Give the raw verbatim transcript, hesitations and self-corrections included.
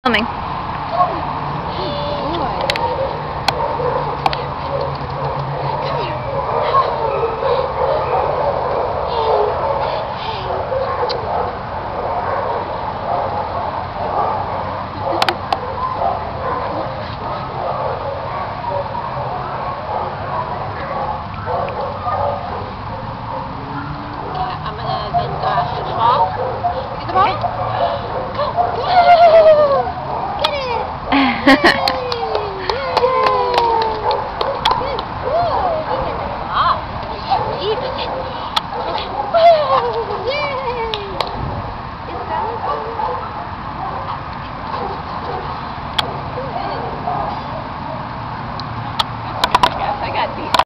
Filming. I'm gonna then go after the ball. Get the ball. Go. Go. Get it.